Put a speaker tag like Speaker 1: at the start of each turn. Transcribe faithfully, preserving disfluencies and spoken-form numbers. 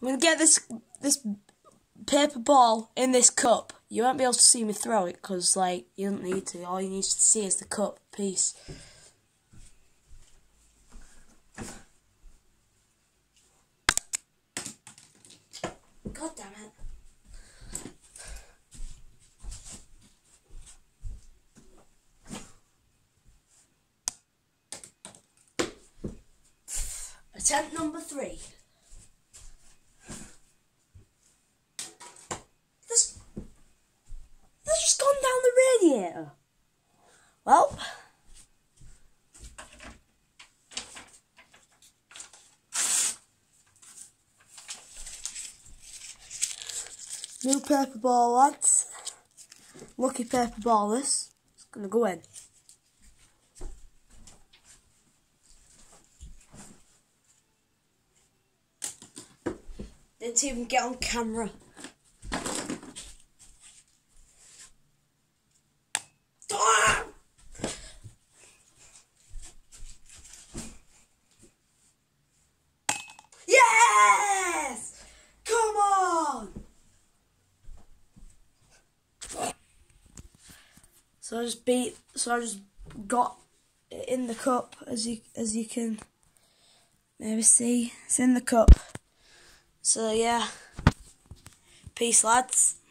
Speaker 1: I'm going to get this this paper ball in this cup. You won't be able to see me throw it because, like, you don't need to. All you need to see is the cup piece. God damn it. Attempt number three. That's, that's just gone down the radiator. Well, new paper ball, lads. Lucky paper ball this. It's gonna go in. Didn't even get on camera. Ah! Yes! Come on! So I just beat. So I just got it in the cup, as you as you can maybe see. It's in the cup. So yeah, peace, lads.